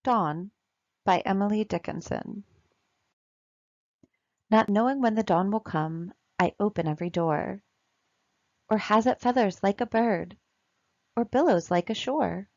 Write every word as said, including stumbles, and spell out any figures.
Dawn by Emily Dickinson. Not knowing when the dawn will come, I open every door. Or has it feathers like a bird, or billows like a shore?